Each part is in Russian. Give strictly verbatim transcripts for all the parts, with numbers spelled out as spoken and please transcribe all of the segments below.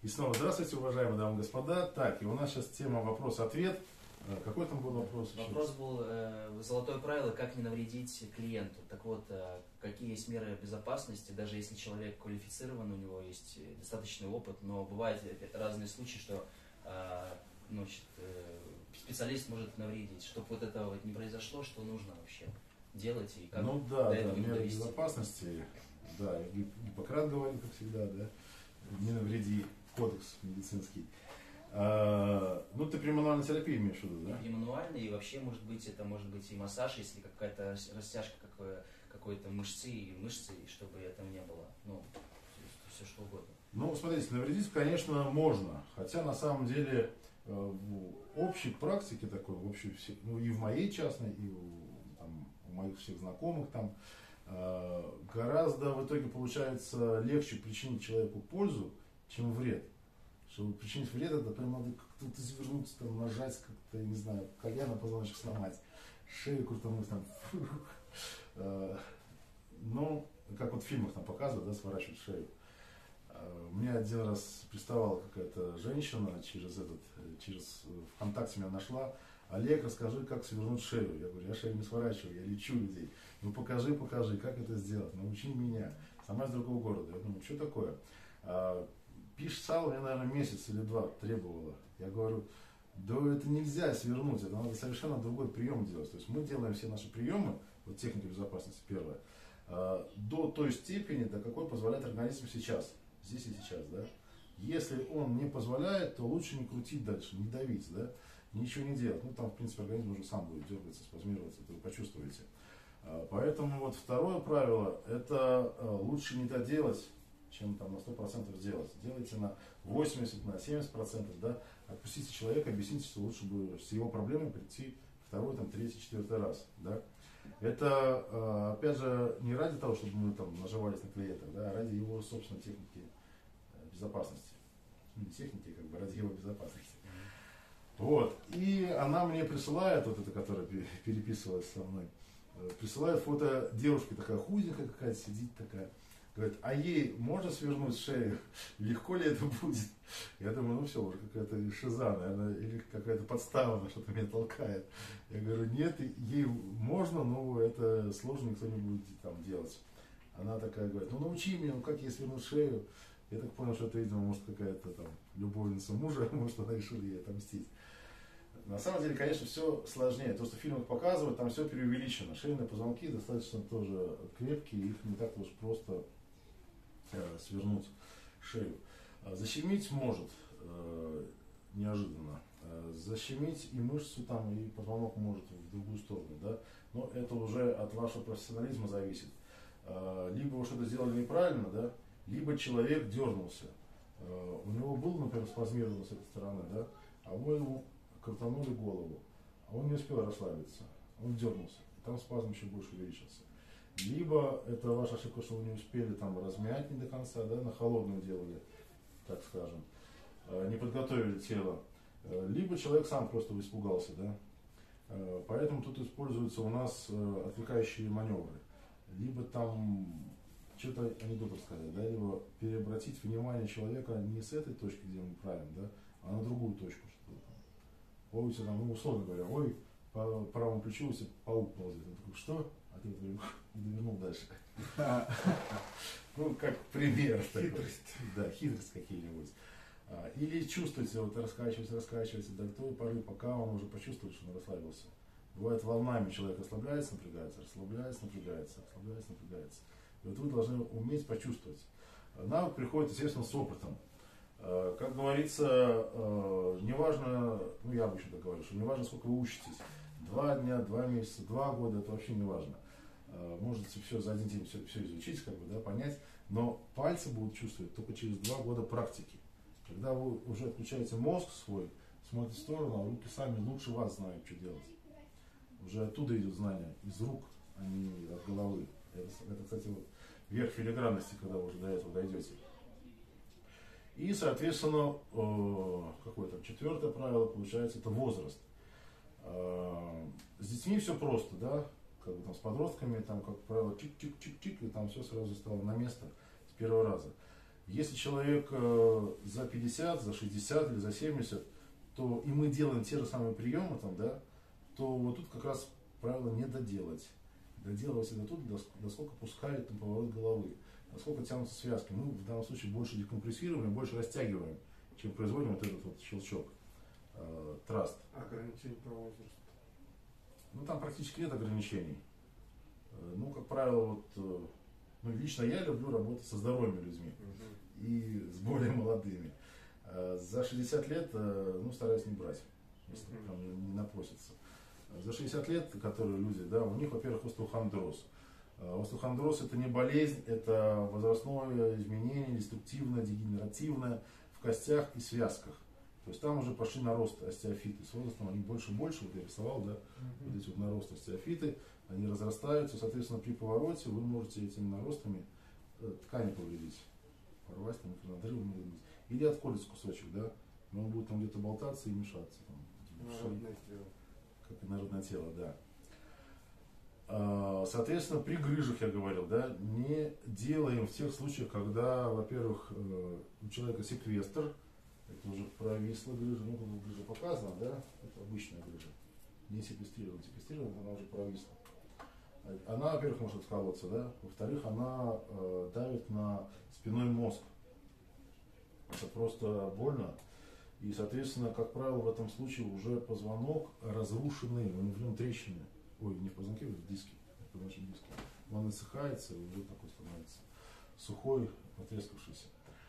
И снова здравствуйте, уважаемые дамы и господа. Так, и у нас сейчас тема вопрос-ответ. Какой там был вопрос? Вопрос был, э, золотое правило, как не навредить клиенту. Так вот, э, какие есть меры безопасности, даже если человек квалифицирован, у него есть достаточный опыт, но бывают разные случаи, что э, значит, э, специалист может навредить. Чтобы вот этого вот не произошло, что нужно вообще делать и как ну, да, до да, этого меры довести. безопасности, да, Гиппократ говорит, как всегда, да, не навреди, кодекс медицинский. А, ну, ты при мануальной терапии имеешь в виду, да? И мануальный, и вообще, может быть, это может быть и массаж, если какая-то растяжка какой- какой-то мышцы и мышцы, чтобы этого не было. Ну, все, все что угодно. Ну, смотрите, навредить, конечно, можно. Хотя, на самом деле, в общей практике такой, в общей, ну, и в моей частной, и у, там, у моих всех знакомых, там, гораздо в итоге получается легче причинить человеку пользу, чем вред. Чтобы причинить вред, это прям надо как-то извернуться, там, нажать, как-то, я не знаю, колено, позвоночник сломать, шею крутануть, там, ну, как вот в фильмах там показывают, да, сворачивают шею. Мне один раз приставала какая-то женщина через этот, через ВКонтакте меня нашла. Олег, расскажи, как свернуть шею. Я говорю, я шею не сворачиваю, я лечу людей. Ну покажи, покажи, как это сделать, научи меня. Сама из другого города. Я думаю, что такое? Писала мне, наверное, месяц или два требовала. Я говорю, да это нельзя свернуть, это надо совершенно другой прием делать. То есть мы делаем все наши приемы, вот техника безопасности первая, до той степени, до какой позволяет организм сейчас, здесь и сейчас, да. Если он не позволяет, то лучше не крутить дальше, не давить, да, ничего не делать. Ну там, в принципе, организм уже сам будет дергаться, спазмироваться, это вы почувствуете. Поэтому вот второе правило, это лучше не доделать, чем там на сто процентов сделать. Делайте на восемьдесят, на семьдесят процентов, да, отпустите человека, объясните, что лучше бы с его проблемой прийти второй, там, третий, четвертый раз, да. Это, опять же, не ради того, чтобы мы там наживались на клиентах, да, а ради его собственной техники безопасности. Не техники, как бы, ради его безопасности. Вот. И она мне присылает, вот эта, которая переписывалась со мной, присылает фото девушки, такая худенькая какая-то, сидит такая. Говорит, а ей можно свернуть шею? Легко ли это будет? Я думаю, ну все, уже какая-то шиза, наверное, или какая-то подстава, на что-то меня толкает. Я говорю, нет, ей можно, но это сложно, никто не будет там делать. Она такая говорит, ну научи меня, ну как ей свернуть шею? Я так понял, что это, видимо, может какая-то там любовница мужа, может она решила ей отомстить. На самом деле, конечно, все сложнее. То, что в фильмах показывают, там все преувеличено. Шейные позвонки достаточно тоже крепкие, их не так уж просто э, свернуть шею. Защемить может э, неожиданно. Э, защемить и мышцу, там, и позвонок может в другую сторону. Да? Но это уже от вашего профессионализма зависит. Э, либо вы что-то сделали неправильно, да? Либо человек дернулся. Э, у него был, например, спазмировано с этой стороны, да? А вы ему крутанули голову, а он не успел расслабиться, он дернулся, и там спазм еще больше увеличился. Либо это ваша ошибка, что вы не успели там размять не до конца, да, на холодную делали, так скажем, не подготовили тело, либо человек сам просто испугался, да. Поэтому тут используются у нас отвлекающие маневры. Либо там что-то анекдот рассказать, да, либо переобратить внимание человека не с этой точки, где мы правим, да, а на другую точку. Ой, у тебя там, ну, условно говоря, ой, по правому плечу у тебя паук ползет. Он такой, что? А ты говоришь, и довернул дальше. Ну, как пример. Хитрость. Да, хитрость какие-нибудь. Или чувствуете, вот раскачивается, раскачивается до той поры, пока он уже почувствует, что он расслабился. Бывает волнами человек расслабляется, напрягается, расслабляется, напрягается, расслабляется, напрягается. И вот вы должны уметь почувствовать. Навык приходит, естественно, с опытом. Как говорится, неважно, ну я обычно так говорю, что неважно, сколько вы учитесь, два дня, два месяца, два года, это вообще не важно. Можете все за один день все, все изучить, как бы, да, понять, но пальцы будут чувствовать только через два года практики. Когда вы уже отключаете мозг свой, смотрите в сторону, а руки сами лучше вас знают, что делать. Уже оттуда идет знание, из рук, а не от головы. Это, это кстати, вот верх филигранности, когда вы уже до этого дойдете. И, соответственно, какое там четвертое правило получается, это возраст. С детьми все просто, да, как бы там с подростками, там, как правило, чик-чик-чик-чик, и там все сразу стало на место с первого раза. Если человек э, за пятьдесят, за шестьдесят или за семьдесят, то и мы делаем те же самые приемы, там, да, то вот тут как раз правило не доделать. Доделывать это тут, насколько пускает там, поворот головы, насколько тянутся связки. Мы в данном случае больше декомпрессируем, больше растягиваем, чем производим вот этот вот щелчок. Э, траст. Ограничений по возрасту? Ну там практически нет ограничений. Э, ну, как правило, вот, э, ну, лично я люблю работать со здоровыми людьми угу. и с более молодыми. Э, за шестьдесят лет э, ну, стараюсь не брать, если угу. там не, не напросится. За шестьдесят лет, которые люди, да, у них, во-первых, остеохондроз. Остеохондроз это не болезнь, это возрастное изменение, деструктивное, дегенеративное в костях и связках. То есть там уже пошли наросты остеофиты. С возрастом они больше и больше, вот я рисовал, да, mm-hmm. вот эти вот наросты остеофиты, они разрастаются, соответственно, при повороте вы можете этими наростами ткани повредить, порвать, там, надрыв может быть. Или отколется кусочек, да, но он будет там где-то болтаться и мешаться. Там, народное тело. Как и народное тело, да. Соответственно, при грыжах, я говорил, да, не делаем в тех случаях, когда, во-первых, у человека секвестр, это уже провисла грыжа, ну, как грыжа показана, да, это обычная грыжа, не секвестрированная, секвестрированная, она уже провисла. Она, во-первых, может отколоться, да, во-вторых, она э, давит на спинной мозг. Это просто больно. И, соответственно, как правило, в этом случае уже позвонок разрушенный, у него в нем трещины. Ой, не в позвонке, в диске, в нашем диске. Он насыхается и уже такой становится сухой, потрескавшийся.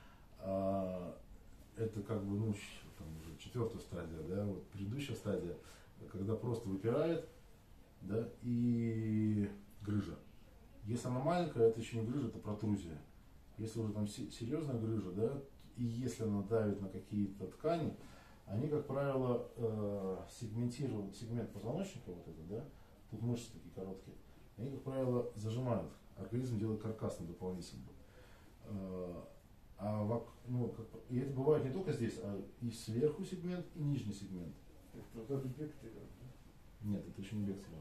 А, это как бы, ну, там уже четвертая стадия, да, вот предыдущая стадия, когда просто выпирает, да, и грыжа. Если она маленькая, это еще не грыжа, это протрузия. Если уже там серьезная грыжа, да, и если она давит на какие-то ткани, они, как правило, э, сегментируют сегмент позвоночника, вот это, да, тут мышцы такие короткие, они, как правило, зажимают. Организм делает каркасным дополнительно. Э, а вок, ну, как, и это бывает не только здесь, а и сверху сегмент, и нижний сегмент. Это бектериал, да? Нет, это еще не бектериал.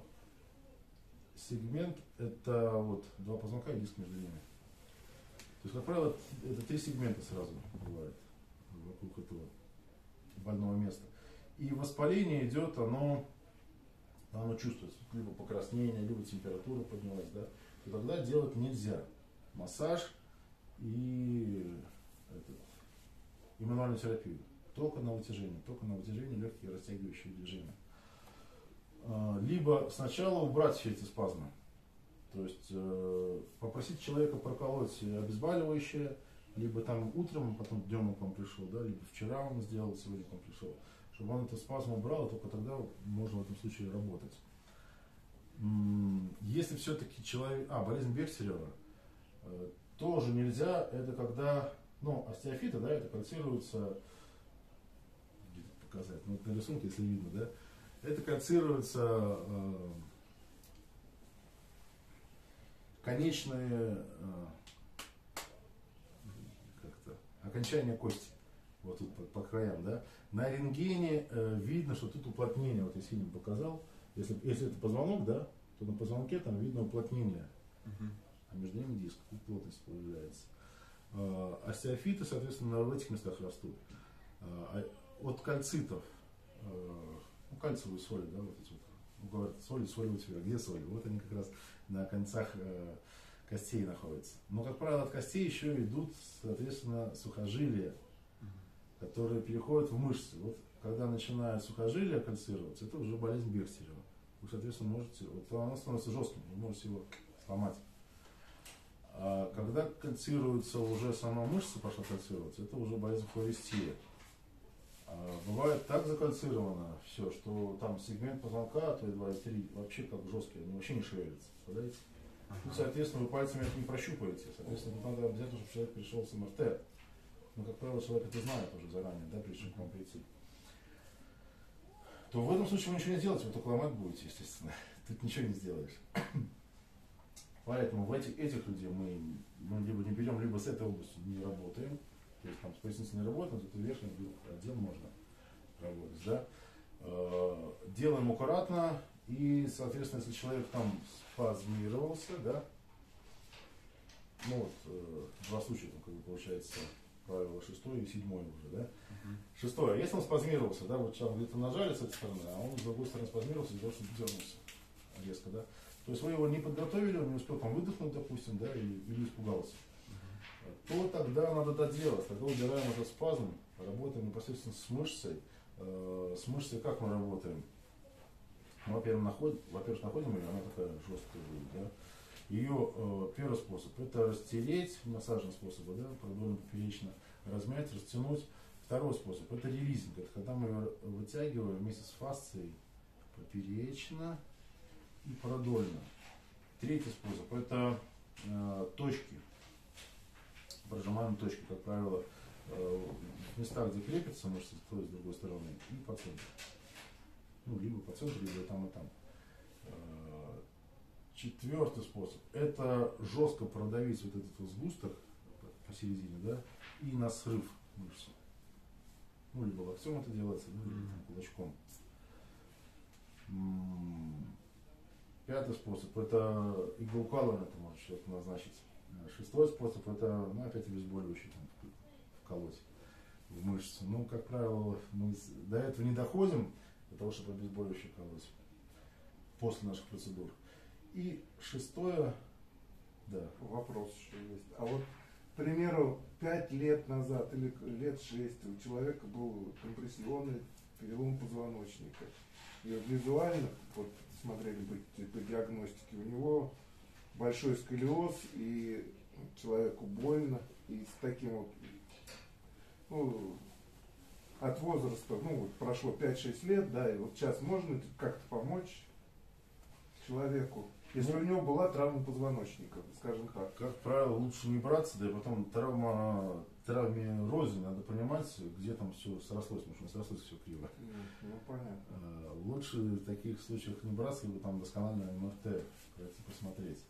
Сегмент это вот два позвонка и диск между ними. То есть, как правило, это три сегмента сразу бывает вокруг этого больного места. И воспаление идет, оно, оно чувствуется. Либо покраснение, либо температура поднялась, да. И тогда делать нельзя массаж и, этот, и мануальную терапию. Только на вытяжение, только на вытяжение, легкие растягивающие движения. Либо сначала убрать все эти спазмы. То есть э, попросить человека проколоть обезболивающее, либо там утром, потом днем он к вам пришел, да, либо вчера он сделал, сегодня к вам пришел, чтобы он эту спазм убрал, только тогда можно в этом случае работать. Если все-таки человек, а, болезнь Бехтерева, э, тоже нельзя, это когда, ну, остеофиты, да, это кальцируется, где-то показать, ну, на рисунке, если видно, да, это кальцируется э, конечные э, как-то, окончания кости, вот тут по, по краям, да. На рентгене э, видно, что тут уплотнение, вот я сильно показал. Если, если это позвонок, да, то на позвонке там видно уплотнение, uh-huh. а между ними диск, тут плотность появляется. Э, остеофиты, соответственно, в этих местах растут. Э, от кальцитов, э, ну, кальциевые соли, да, вот эти вот, ну, говорят, соли, соли у тебя, где соли? Вот они как раз на концах э, костей находятся. Но, как правило, от костей еще идут, соответственно, сухожилия, uh-huh. которые переходят в мышцы. Вот когда начинают сухожилия кальцироваться, это уже болезнь Бехтерева. Вы, соответственно, можете, вот она становится жестким, вы можете его сломать. А когда кальцируется уже сама мышца, пошла кальцироваться, это уже болезнь хлористия. А бывает так закальцировано все, что там сегмент позвонка, то и два, и три, вообще как жесткие, они вообще не шевелятся, представляете? Ага. Ну, соответственно, вы пальцами это не прощупаете, соответственно, тут надо обязательно, чтобы человек пришел с эм эр тэ. Но, как правило, человек это знает уже заранее, да, прежде чем к вам прийти. То в этом случае вы ничего не сделаете, вы только ломать будете, естественно. Тут ничего не сделаешь. Поэтому в этих, этих людей мы, мы либо не берем, либо с этой областью не работаем. То есть там с поясницей не работаем, зато верхний отдел можно работать. Да? Э, делаем аккуратно, и, соответственно, если человек там спазмировался, да, ну вот, э, два случая, там, как бы, получается, правило шестое и седьмое уже, да. Uh-huh. Шестое. Если он спазмировался, да, вот там где-то нажали с этой стороны, а он с другой стороны спазмировался, для того, чтобы дернулся резко, да. То есть вы его не подготовили, он не успел там выдохнуть, допустим, да, или, или испугался. Uh-huh. То тогда надо доделать, тогда убираем этот спазм, работаем непосредственно с мышцей. Э, с мышцей как мы работаем? Ну, во-первых, находим, во-первых, находим ее, она такая жесткая будет, да. Ее э, первый способ это растереть, массажный способ, да, продольно поперечно, размять, растянуть. Второй способ это релизинг, это когда мы ее вытягиваем вместе с фасцией поперечно и продольно. Третий способ это э, точки, прожимаем точки, как правило, э, в местах, где крепятся мышцы, с той и с другой стороны, и по центру. Ну, либо по центру, либо там и там. Четвертый способ это жестко продавить вот этот вот сгусток посередине, да, и на срыв мышцы. Ну, либо локтем это делается, ну, либо там, кулачком. Пятый способ это иглоукалывание, это может человек назначить. Шестой способ это, ну, опять обезболивающий, там, вколоть в мышцу. Ну, как правило, мы до этого не доходим, для того, чтобы обезболивающий колоть после наших процедур. И шестое, да. Вопрос еще есть. А вот, к примеру, пять лет назад или лет шесть у человека был компрессионный перелом позвоночника. И визуально, вот смотрели бы по диагностике, у него большой сколиоз, и человеку больно, и с таким вот, ну, от возраста, ну, вот прошло пять-шесть лет, да, и вот сейчас можно как-то помочь человеку, если у него была травма позвоночника, скажем так. Как правило, лучше не браться, да и потом травма, травме розе надо понимать, где там все срослось, потому что срослось все криво. Ну, понятно. Лучше в таких случаях не браться, либо там досконально эм эр тэ пройти посмотреть.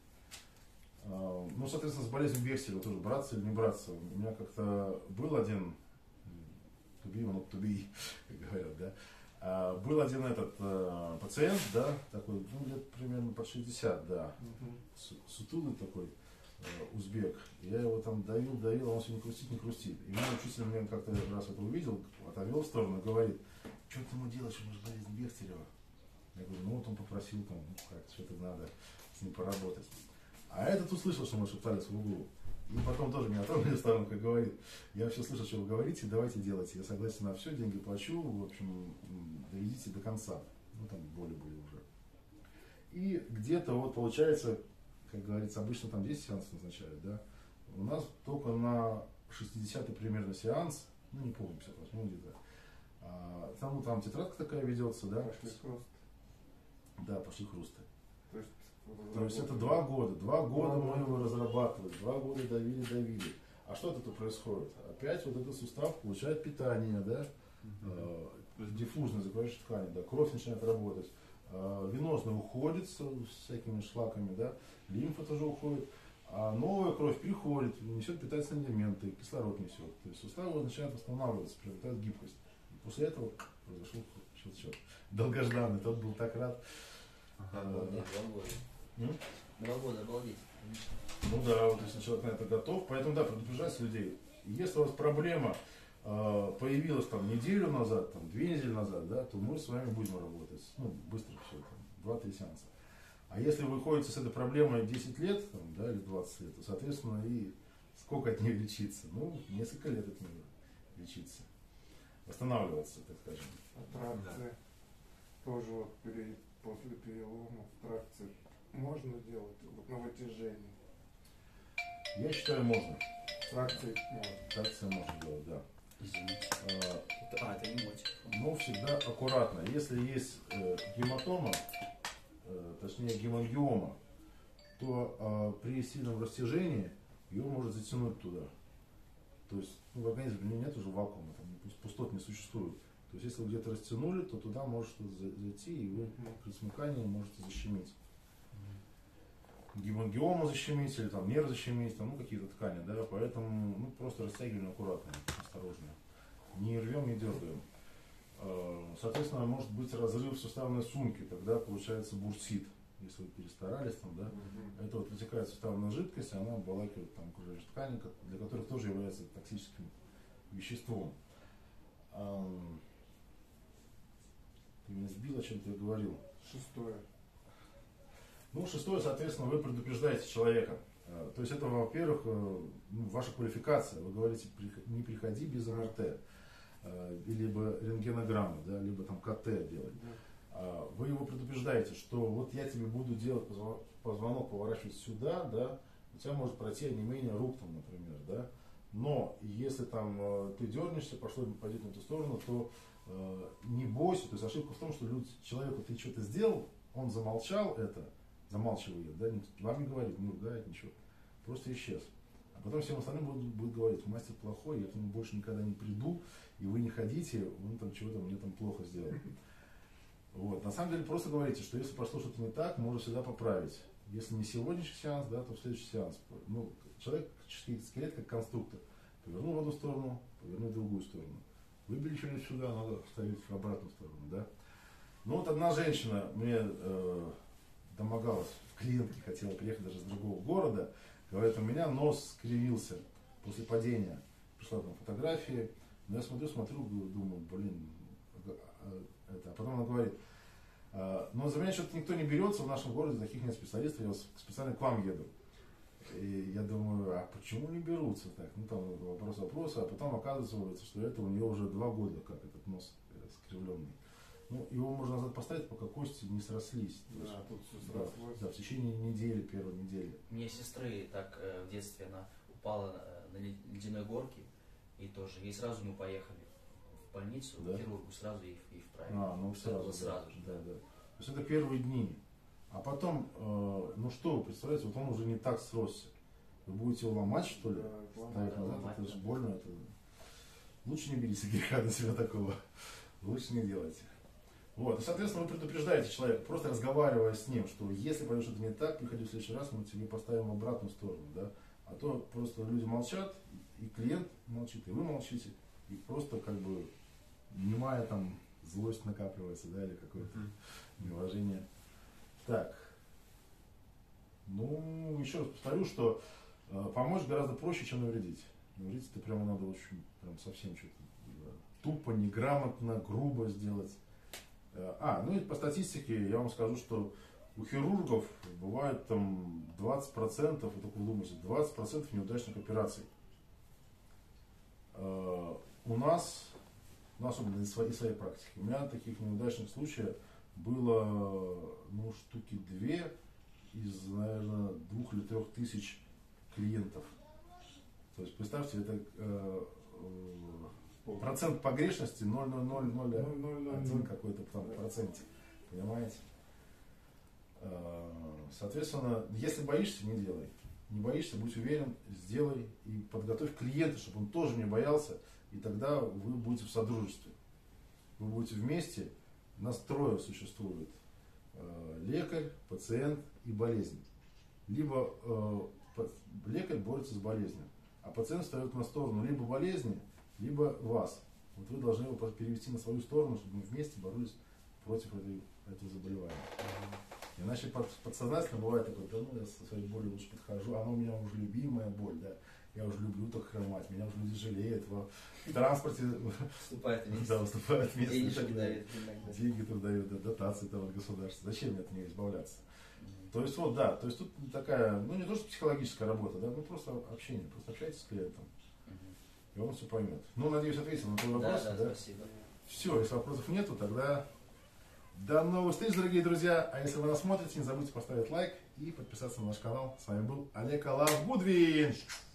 Ну, соответственно, с болезнью Бехтерева тоже браться или не браться. У меня как-то был один, to be or not to be, как говорят, да. А, был один этот э, пациент, да, такой, ну, лет примерно под шестьдесят, да, uh-huh. сутулый такой, э, узбек. Я его там давил, давил, а он все не крустит, не крустит. И мой учитель меня как-то раз это увидел, отовел в сторону, говорит, что ты ему делаешь, ему же болезнь Бехтерева. Я говорю, ну вот он попросил там, ну как, что-то надо с ним поработать. А этот услышал, что мы шептались в углу. И потом тоже меня отправили в сторону, как говорит, я вообще слышу, что вы говорите, давайте делайте. Я согласен на все, деньги плачу, в общем, доведите до конца. Ну, там боли были уже. И где-то вот получается, как говорится, обычно там десять сеансов назначают, да. У нас только на шестидесятый примерно сеанс, ну, не помню, пятьдесят восьмой где-то. А, там, ну, там тетрадка такая ведется, да. Пошли хрусты. Да, пошли хрусты. То есть, То есть это два года. Два года мы его разрабатывали, два года давили, давили. А что это происходит? Опять вот этот сустав получает питание, да, uh-huh. э, диффузная закрывающая ткань, да, кровь начинает работать, э, венозно уходит с, с всякими шлаками, да, лимфа тоже уходит, а новая кровь приходит, несет питательные элементы, кислород несет. То есть суставы начинают восстанавливаться, приобретают гибкость. И после этого произошел щелчок. Долгожданный, тот был так рад. Обалдеть, два года. М? Два года, обалдеть. Ну да, вот если человек на это готов, поэтому да, предупреждайте людей. Если у вас проблема э, появилась там неделю назад, там, две недели назад, да, то мы с вами будем работать. Ну, быстро все, там, два-три сеанса. А если вы ходите с этой проблемой десять лет, там, да, или двадцать лет, то, соответственно, и сколько от нее лечиться? Ну, несколько лет от нее лечиться. Восстанавливаться, так скажем. Тракции. Да. Тоже вот пере, после перелома тракции можно делать вот на вытяжении? Я считаю, можно. Тракции можно. Тракции можно делать, да. Извините. А, это, а, это не мой телефон. Но всегда аккуратно. Если есть э, гематома, э, точнее гемангиома, то э, при сильном растяжении ее может затянуть туда. То есть ну, в организме нет уже вакуума, там пустот не существует. То есть если вы где-то растянули, то туда может что-то зайти, и вы при смыкании можете защемить. Гемангиому защемить, или там нерв защемить, там, ну какие-то ткани, да, поэтому ну, просто растягиваем аккуратно, осторожно. Не рвем, не дергаем. Соответственно, может быть разрыв суставной сумки, тогда получается бурсит. если вы перестарались, там, да, Мгм. это вот вытекает суставная жидкость, она обволакивает там окружающие ткани, как- для которых тоже является токсическим веществом. Ам, Ты меня сбил, о чем ты говорил. Шестое. Ну, шестое, соответственно, вы предупреждаете человека. Э, То есть это, во-первых, э, ну, ваша квалификация. Вы говорите, «Прих- не приходи без эм эр тэ, э, либо рентгенограммы, да, либо там ка тэ делать. Да. А вы его предупреждаете, что вот я тебе буду делать позво- позвонок поворачивать сюда, да, у тебя может пройти онемение рук, там, например, да. Но если там э, ты дернешься, пошло пойдет на эту сторону, то э, не бойся. То есть ошибка в том, что люд- человеку ты что-то сделал, он замолчал это, замалчивает, да, ни- вам не говорит, не ругает, ничего, просто исчез. А потом всем остальным будут, будут говорить, мастер плохой, я к нему больше никогда не приду, и вы не ходите, он там чего-то мне там плохо сделал. Вот. На самом деле просто говорите, что если пошло что-то не так, можно всегда поправить. Если не сегодняшний сеанс, да, то в следующий сеанс. Ну, человек, скелет как конструктор. Повернул в одну сторону, повернул в другую сторону. Выбили что-нибудь сюда, надо вставить в обратную сторону, да. Ну вот одна женщина мне э, домогалась, в клиентке хотела приехать даже с другого города. Говорит, у меня нос скривился после падения. Пришла там фотографии. Но я смотрю, смотрю, думаю, блин, это. А потом она говорит, но за меня что-то никто не берется, в нашем городе таких нет специалистов, я специально к вам еду. И я думаю, а почему не берутся так? Ну там вопрос вопроса, а потом оказывается, что это у нее уже два года, как этот нос скривленный. Ну, его можно назад поставить, пока кости не срослись. Да, есть, тут все да, срослось. да, в течение недели, первой недели. У меня сестры так э, в детстве она упала э, на ледяной горке, и тоже, ей сразу мы поехали в больницу, Да? к хирургу, сразу и, и вправили. А, ну Это сразу, было да, сразу же, да, да. То есть это первые дни. А потом, э, ну что вы представляете, вот он уже не так сросся. Вы будете его ломать, что ли? Да, Ставить да, назад, ломать, это же да. больно. Это... Лучше не берите греха на себя такого. Лучше не делайте. Вот. И, соответственно, вы предупреждаете человека, просто разговаривая с ним, что если пойдет что-то не так, приходи в следующий раз, мы тебе поставим в обратную сторону. Да? А то просто люди молчат, и клиент молчит, и вы молчите, и просто как бы немая там злость накапливается, да, или какое-то неуважение. Так. Ну, еще раз повторю, что э, помочь гораздо проще, чем навредить. Навредить это прямо надо очень, прям совсем что-то да, тупо, неграмотно, грубо сделать. Э, а, ну и по статистике я вам скажу, что у хирургов бывает там двадцать процентов, вы только вдумайтесь, двадцать процентов неудачных операций. Э, у нас, ну особенно из своей, из своей практики, у меня таких неудачных случаев было, ну, штуки две из, наверное, двух или трех тысяч клиентов. То есть, представьте, это э, э, процент погрешности ноль целых ноль ноль ноль один какой-то там процентик. Понимаете? Э, соответственно, если боишься, не делай. Не боишься, будь уверен, сделай и подготовь клиента, чтобы он тоже не боялся, и тогда вы будете в содружестве. Вы будете вместе, нас трое существует. Лекарь, пациент и болезнь. Либо э, лекарь борется с болезнью, а пациент встает на сторону либо болезни, либо вас. Вот вы должны его перевести на свою сторону, чтобы мы вместе боролись против этой, этого заболевания. Иначе под, подсознательно бывает такое, да ну я со своей болью лучше подхожу, она у меня уже любимая боль, да. Я уже люблю так хромать, меня уже люди жалеют, в транспорте Вступает вместе. да, выступают вместе. Денежек дают иногда. Деньги тут дают, да, дотации там от государства. Зачем мне от нее избавляться? То есть вот, да, то есть тут такая, ну не то что психологическая работа, да, ну просто общение, просто общайтесь с клиентом, и он все поймет. Ну, надеюсь, ответил на твой вопрос. Да, да, да, спасибо. Все, если вопросов нету, тогда до новых встреч, дорогие друзья. А если вы нас смотрите, не забудьте поставить лайк и подписаться на наш канал. С вами был Олег Алав Гудвин.